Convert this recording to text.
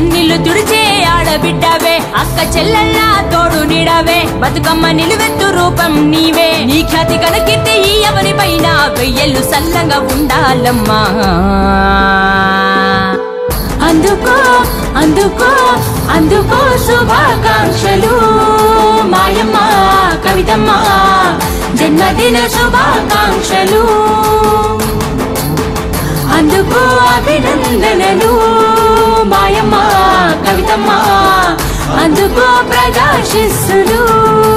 కన్నీళ్లు తుడిచే ఆడబిడ్డవే అక్క చెల్లెళ్ళ తోడు నీడవే బతుకమ్మ నిలువెత్తు రూపం నీవే నీ ఖ్యాతి కనకితే ఈ ఎవరి పైన వెయ్యళ్ళు సల్లంగా ఉండాలమ్మా అందుకో అందుకో అందుకో శుభాకాంక్షలు మాయమ్మ కవితమ్మ జన్మదిన శుభాకాంక్షలు అందుకో అభినందనలు మాయమ్మ కవితమ్మ అందుకో ప్రకాశిస్తులు।